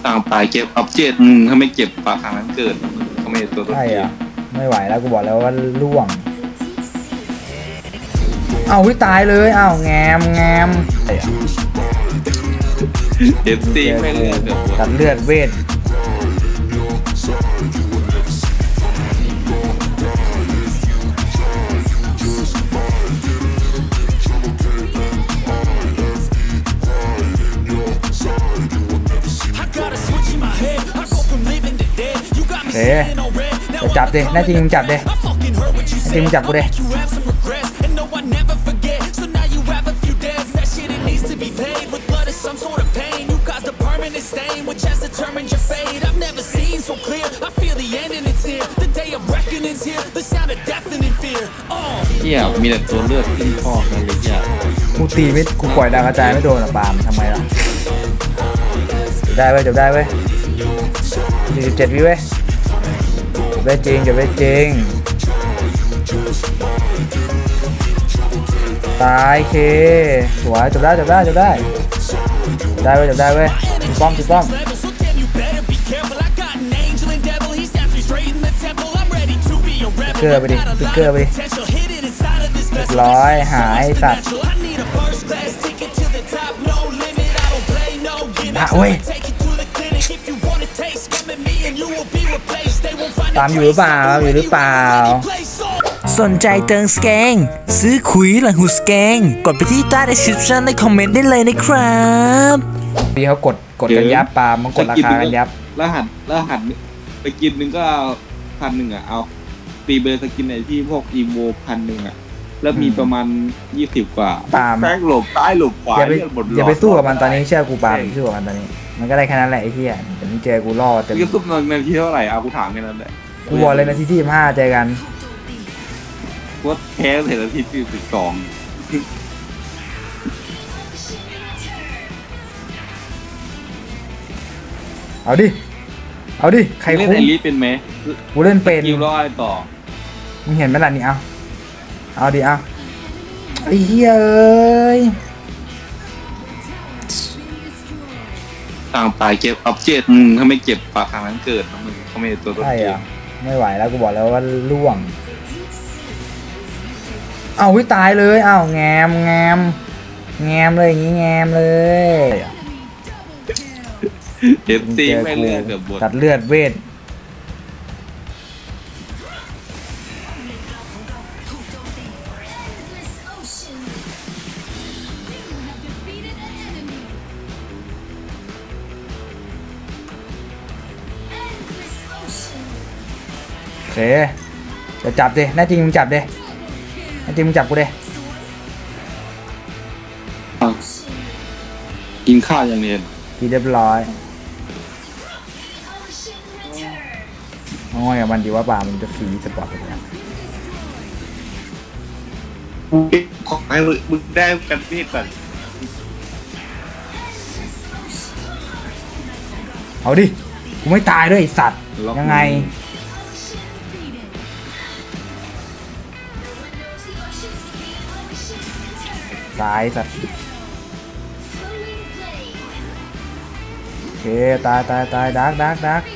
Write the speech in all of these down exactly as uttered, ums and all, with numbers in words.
ต่างตายเก็บอัพเจ็ดถ้าไม่เก็บปากทางนั้นเกิดเขาไม่ตัวตัวใช่อ่ะไม่ไหวแล้วกูบอกแล้วว่าล่วงเอาวิตายเลยอ้าวแงมแงมเด็ดตีไม่เลือดตัดเลือดเวทเอ๊ะจับดิแน่จริงมึงจับดิจริงมึงจับกูดิเที่ยวมีแต่ตัวเลือดขึ้นคอกันเลยจ้ะกูตีไม่กูปล่อยดาวกระจายไม่โดนอ่ะปาล์มทำไมล่ะได้เว้ยจบได้เว้ยสี่สิบเจ็ดวิเว้ยเว้ยจริงจบเว้ยจริงตายเคสวยจบได้จบได้จบได้ได้เว้ยจบได้เว้ยถูกต้องถูกต้องเกลือไปดิเกลือไปดิร้อยหายสัตว์ด่าเว้ยตามอยู่หรือเปล่าอยู่หรือเปล่าสนใจเติมสแกงซื้อคุยหลังหูสแกงกดไปที่ใต้ description ในคอมเมนต์ได้เลยนะครับพี่เขากดกดกันยับปามันกดราคากันยับรหัสรหัสไปกินนึงก็พันหนึ่งอ่ะเอาตีเบอร์สกินไหนที่พวกอีโวพันหนึ่งอ่ะแล้วมีประมาณยี่สิบกว่าแป้งหลบซ้ายหลบขวาอย่าไปอย่าไปสู้กับมันตอนนี้เชื่อกูปาสู้กับมันตอนนี้มันก็ได้แค่นั้นแหละไอ้เหี้ยแต่มึงเจอกูรอดแต่มึงสู้ในนาทีเท่าไหร่เอากูถามแค่นั้นแหละกูบอกเลยนาทีที่สิบห้าเจอกันกูแพ้เสร็จนาทีที่สิบสองเอาดิเอาดิใครเล่นไอริสเป็นไหมกูเล่นเป็นคิวรออะไรต่อมึงเห็นไหมล่ะนี่เอาเอาดิเอาไอ้เหี้ยเอ้ยต่างตายเก็บอัพเจ็ดถ้าไม่เก็บปากทางนั้นเกิดนะมึงเขาไม่ตัวตัวใช่อ่ะไม่ไหวแล้วกูบอกแล้วว่าล่วงเอาวิตายเลยอ้าวแงมแงมแงมเลยอย่างงี้แงมเลยเด็ดตีไม่เลือดเกือบบตัดเลือดเวทโอเคจะจับดิแน่จริงมึงจับดิแน่จริงมึงจับกูดิกินข้าวอย่างเดียวกินเรียบร้อยง่อยกับมันดีว่าป่ามันจะฟรีสปอร์ตไปแล้วขอให้มึงได้กันพี่ก่อนเอาดิกูไม่ตายด้วยไอสัตว์ยังไงตายสัตว์โอเคตายตายตายดักดักดัก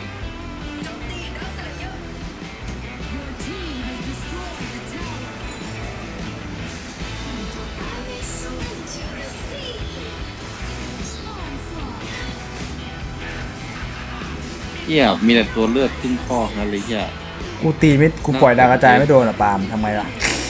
เที่ยวมีแต่ตัวเลือดขึ้นคอกันเลยจ้ะกูตีไม่กูปล่อยดาวกระจายไม่โดนอ่ะปาล์มทำไมล่ะ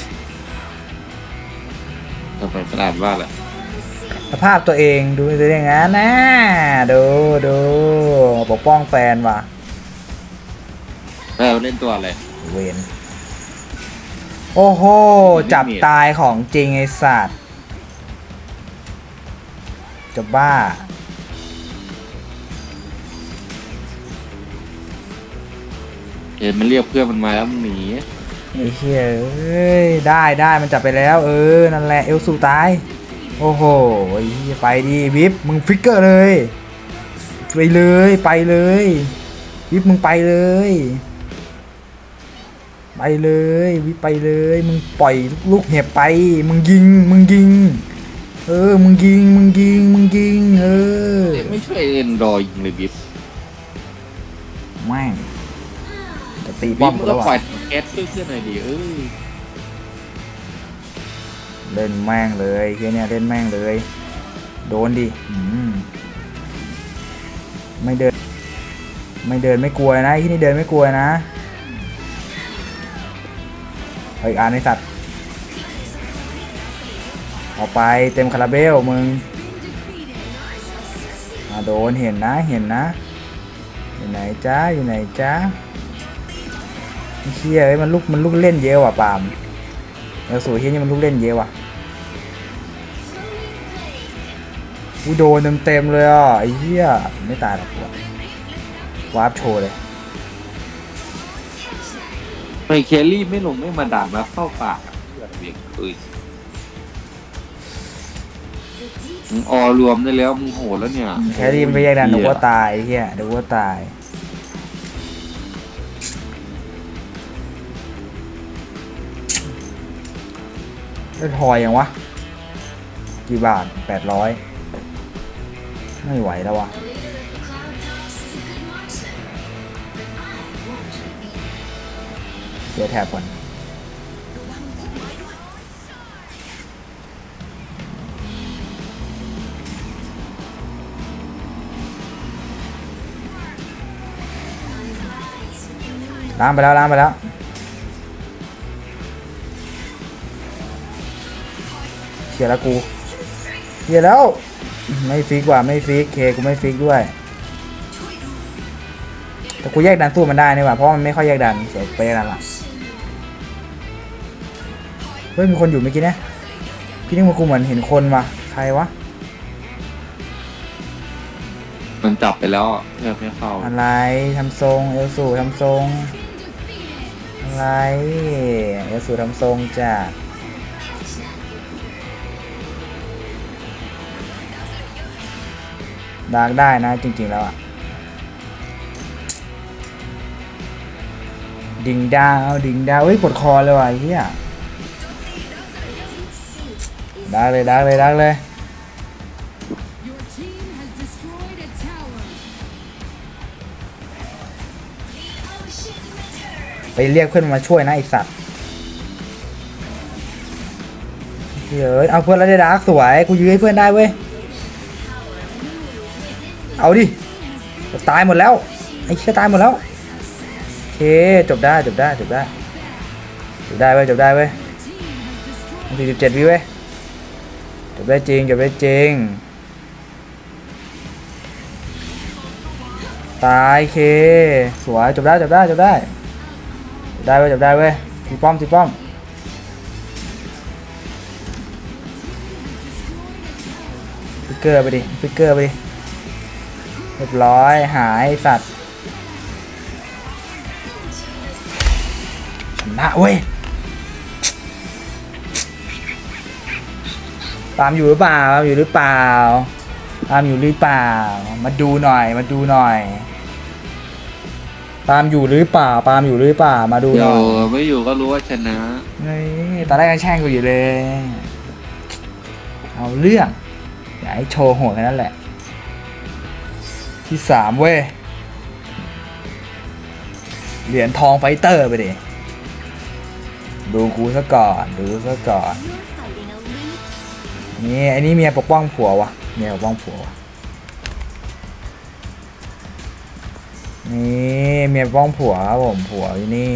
ก็ไปขนาดว่าแหละสภาพตัวเองดูตัวเองนะนะดูดูปกป้องแฟนว่ะเออเล่นตัวอะไรเวนโอ้โหจับตายของจริงไอ้สัตว์จะบ้าเห็นมันเรียกเพื่อนมันมาแล้วมันหนีไอ้เหี้ยเอ้ยได้ได้มันจับไปแล้วเออนั่นแหละเอลสูตายโอ้โหไปดีวิบมึงฟิกเกอร์เลยไปเลยไปเลยวิบมึงไปเลยไปเลยวิบไปเลยมึงปล่อยลูกเห็บไปมึงยิงมึงยิงเออมึงยิงมึงยิงมึงยิงเออไม่ช่วยเอ็นรอยยิงเลยบิ๊บแม่งจะตีป้อมกูแล้วว่ะปล่อยแก๊สเพื่อนๆหน่อยดิเอ้ยเล่นแม่งเลยเฮียเนี่ยเล่นแม่งเลยโดนดิไม่เดินไม่เดินไม่กลัวนะที่นี่เดินไม่กลัวนะเฮ้ยอ่านในสัตว์ออกไปเต็มคาราเบลมึงโดนเห็นนะเห็นนะอยู่ไหนจ้าอยู่ไหนจ้าเฮียเอ้ยมันลุกมันลุกเล่นเยอะว่ะปามแล้วสวยเฮียนี่มันลุกเล่นเยอะว่ะกูโดนเต็มเต็มเลยอ่ะไอ้เหี้ยไม่ตายหรอกวะวาร์ปโชว์เลยไอเคลลี่ไม่ลงไม่มาด่ามาเข้าปากเพื่อนเบียงเอ้ยมึงออรวมได้แล้วมึงโหดแล้วเนี่ยแคลรี่มันไปแยกดันเดี๋ยวว่าตายไอ้เหี้ยเดี๋ยวว่าตายได้ทอยยังวะกี่บาทแปดร้อยไม่ไหวแล้ววะเดี๋ยวแถบก่อนล้างไปแล้วล้างไปแล้วเขียร์แล้วกูเขียร์แล้วไม่ฟิกว่ะไม่ฟิกเคกูไม่ฟิกด้วยแต่กูแยกดันสู้มันได้นี่ว่ะเพราะมันไม่ค่อยแยกดันเสียไปนั่นละเฮ้ยมีคนอยู่เมื่อกี้นะพี่นี่มันกูเหมือนเห็นคนว่ะใครวะมันจับไปแล้วเพื่อไม่เข้าอะไรทำทรงเอลสูทำทรงอะไรเอลสูทำทรงจ้ะดาร์กได้นะจริงๆแล้วอ่ะดิ่งดาวดิ่งดาวเฮ้ยปวดคอเลยว่ะเฮียดาร์กเลยดาร์กเลยดาร์กเลยไปเรียกเพื่อนมาช่วยนะไอสัตว์เฮ้ยเอาเพื่อนแล้วได้ดาร์กสวยกูยื้อให้เพื่อนได้เว้ยเอาดิตายหมดแล้วไอ้เชี่ยตายหมดแล้วโอเคจบได้จบได้จบได้จบได้เว้ยจบได้เว้ยสี่สิบเจ็ดวิเว้ยจบได้จริงจบได้จริงตายเคสวยจบได้จบได้จบได้จบได้เว้ยจบได้เว้ยตีป้อมตีป้อมฟิกเกอร์ไปดิฟิกเกอร์ไปดิเรียบร้อยหายสัตว์ชนะเว้ยตามอยู่หรือเปล่าตามอยู่หรือเปล่าตามอยู่หรือเปล่ามาดูหน่อยมาดูหน่อยตามอยู่หรือเปล่าตามอยู่หรือเปล่ามาดูหน่อยไม่อยู่ก็รู้ว่าชนะนี่ตอนแรกก็แช่งกูอยู่เลยเอาเรื่องอยากให้โชว์โหดแค่นั้นแหละที่สามเว้ยเหรียญทองไฟเตอร์ไปดิดูกูซะก่อนดูซะก่อนนี่ไอ้นี่เมียปกป้องผัววะเมียปกป้องผัววะนี่เมียปกป้องผัวครับผมผัวอยู่นี่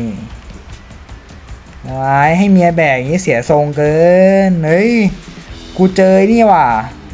ไว้ให้เมียแบกอย่างนี้เสียทรงเกินเฮ้ยกูเจอนี่ว่ะ